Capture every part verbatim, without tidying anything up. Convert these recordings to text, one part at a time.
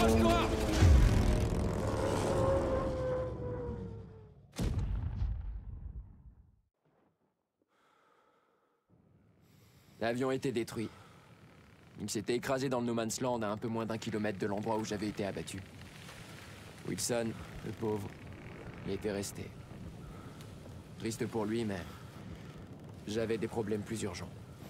L'avion était détruit. Il s'était écrasé dans le No Man's Land à un peu moins d'un kilomètre de l'endroit où j'avais été abattu. Wilson, le pauvre, y était resté. Triste pour lui, mais j'avais des problèmes plus urgents.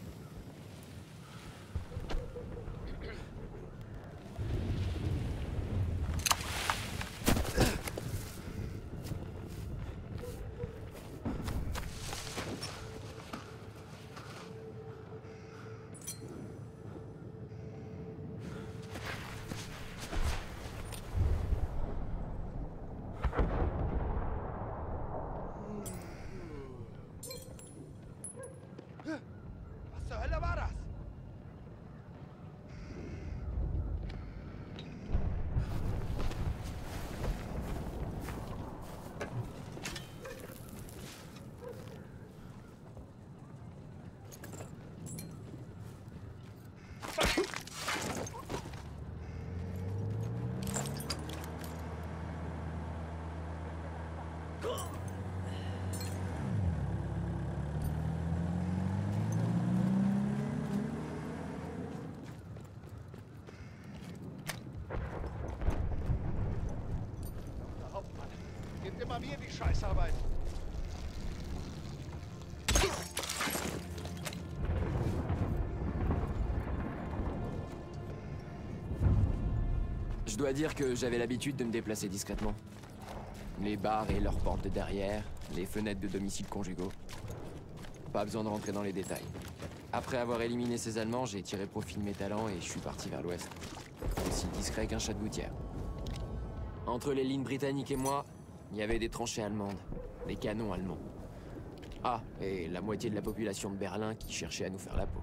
Immer mir die Scheißarbeit. Je dois dire que j'avais l'habitude de me déplacer discrètement. Les bars et leurs portes de derrière, les fenêtres de domiciles conjugaux. Pas besoin de rentrer dans les détails. Après avoir éliminé ces Allemands, j'ai tiré profit de mes talents et je suis parti vers l'ouest. Aussi discret qu'un chat de gouttière. Entre les lignes britanniques et moi, il y avait des tranchées allemandes, des canons allemands. Ah, et la moitié de la population de Berlin qui cherchait à nous faire la peau.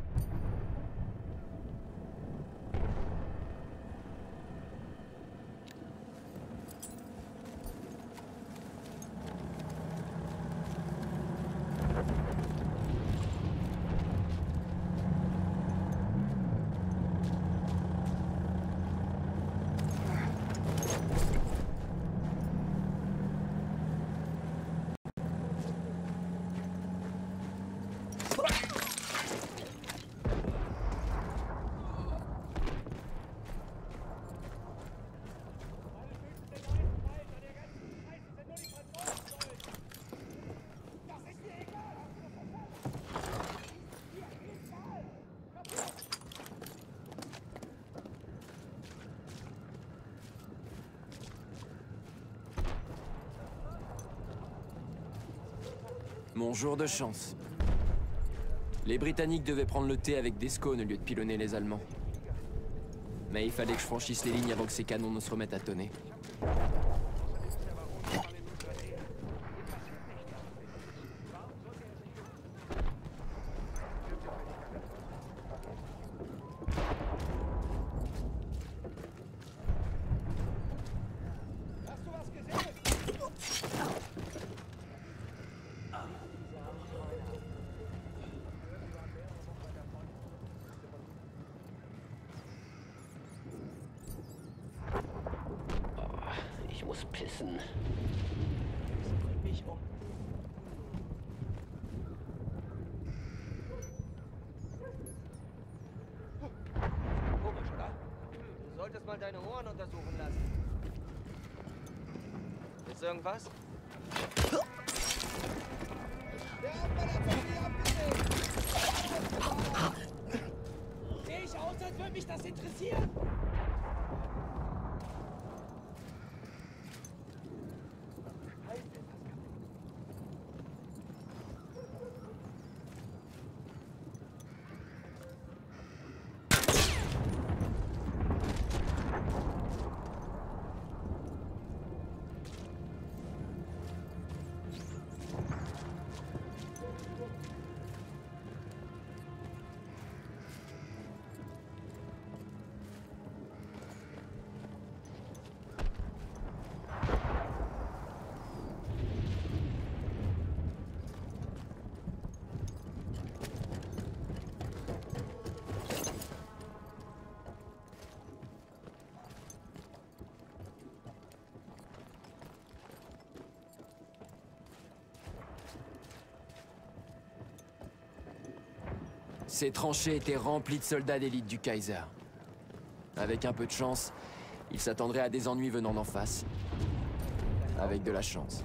Mon jour de chance. Les Britanniques devaient prendre le thé avec des scones au lieu de pilonner les Allemands. Mais il fallait que je franchisse les lignes avant que ces canons ne se remettent à tonner. Ich muss pissen. Bring mich um. Komisch, oder? Du solltest mal deine Ohren untersuchen lassen. Ist irgendwas? Der Abfall hat mich abgelegt! Sehe ich aus, als würde mich das interessieren? Ces tranchées étaient remplies de soldats d'élite du Kaiser. Avec un peu de chance, ils s'attendraient à des ennuis venant d'en face. Avec de la chance.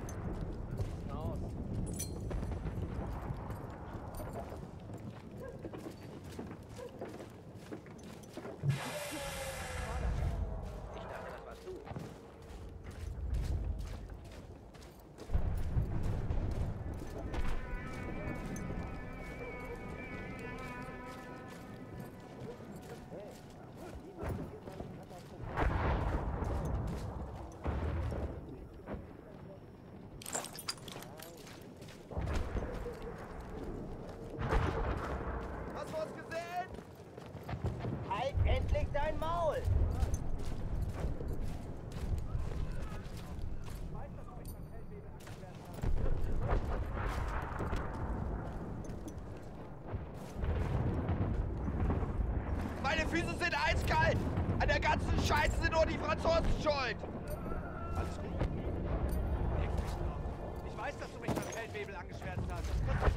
Hast du was gesehen? Halt endlich dein Maul! Meine Füße sind eiskalt! An der ganzen Scheiße sind nur die Franzosen schuld! Alles gut? Ich weiß, dass du mich beim Feldwebel angeschwärzt hast.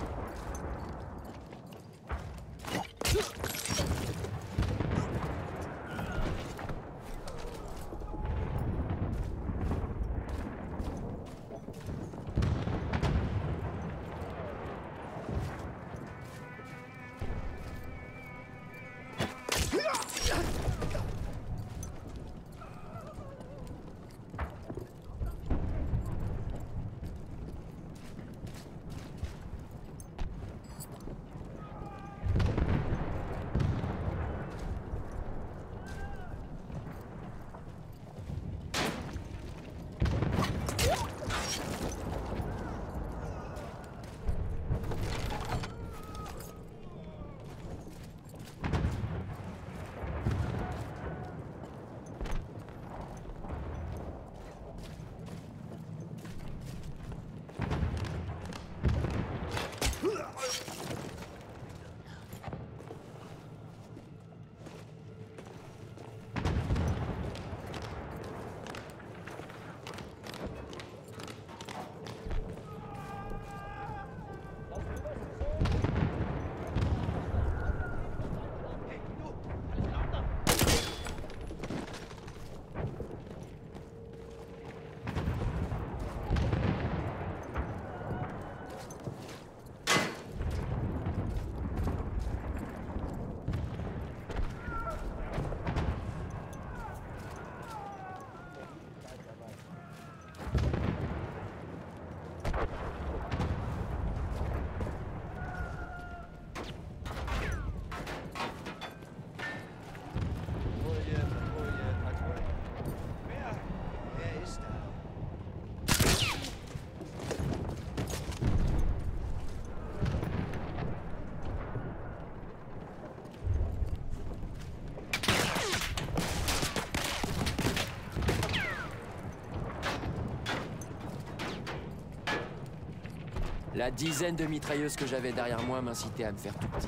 La dizaine de mitrailleuses que j'avais derrière moi m'incitait à me faire tout petit.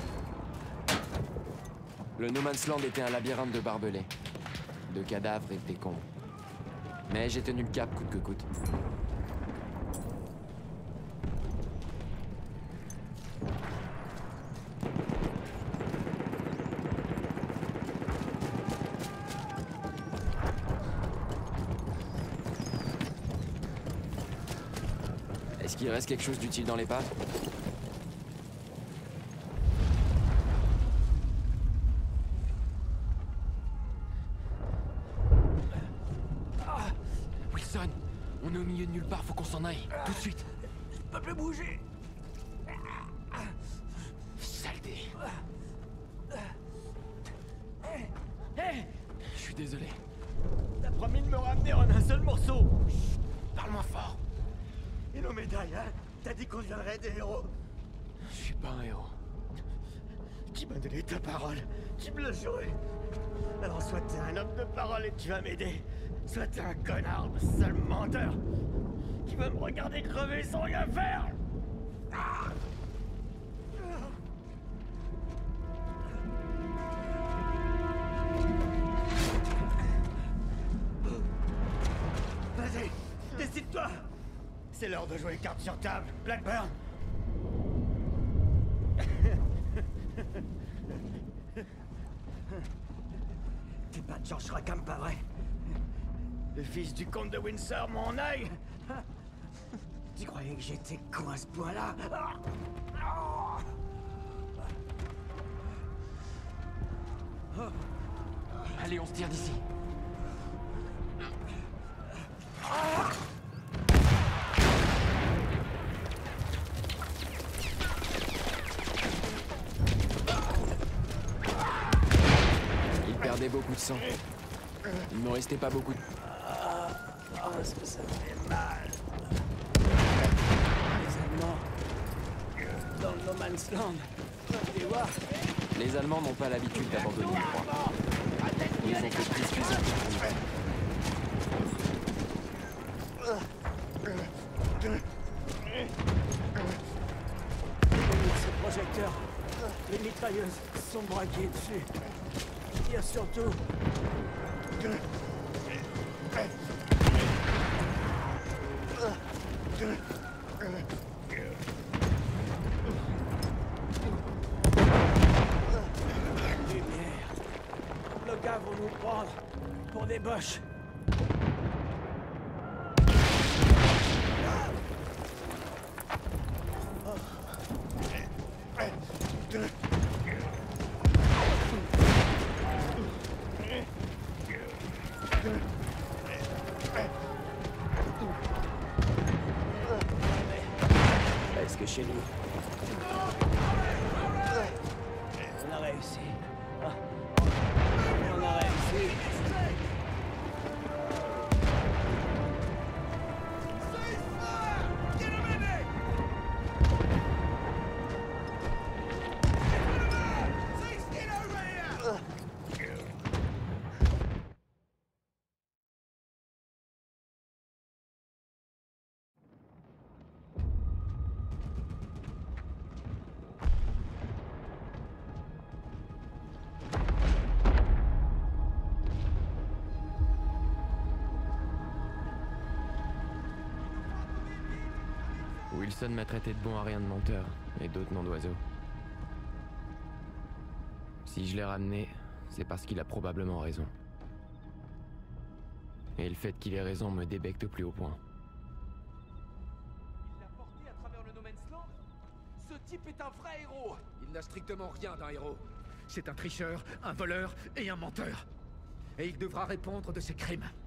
Le No Man's Land était un labyrinthe de barbelés, de cadavres et de décombres. Mais j'ai tenu le cap coûte que coûte. Est-ce qu'il reste quelque chose d'utile dans l'épave? Ah, Wilson, on est au milieu de nulle part, faut qu'on s'en aille, tout de suite. Je peux plus bouger! Saleté. Je suis désolé. T'as promis de me ramener en un seul morceau! Parle-moi fort. Et nos médailles, hein? T'as dit qu'on deviendrait des héros! Je suis pas un héros. Tu m'as donné ta parole, tu me l'as juré! Alors soit t'es un homme de parole et tu vas m'aider, soit t'es un connard de sale menteur qui va me regarder crever sans rien faire! Ah! Vas-y, décide-toi! C'est l'heure de jouer carte sur table, Blackburn! T'es pas de George Rackham, pas vrai? Le fils du comte de Windsor, mon œil. Tu croyais que j'étais con à ce point-là? Allez, on se tire d'ici. Il perdait beaucoup de sang. Il ne restait pas beaucoup de... Oh, est-ce que ça fait mal? Les Allemands, dans le No Man's Land, tu vois? Les Allemands n'ont pas l'habitude d'abandonner le froid. Ils ont fait plus qu'ils ont fait. Ces projecteurs, les mitrailleuses sont braquées dessus. Tire surtout. Lumière. Le gars vont nous prendre pour des boches. Est-ce que chez nous, on a réussi. Ah. On a réussi. Wilson m'a traité de bon à rien de menteur, et d'autres noms d'oiseaux. Si je l'ai ramené, c'est parce qu'il a probablement raison. Et le fait qu'il ait raison me débecte au plus haut point. Il l'a porté à travers le No Man's Land? Ce type est un vrai héros! Il n'a strictement rien d'un héros. C'est un tricheur, un voleur et un menteur. Et il devra répondre de ses crimes.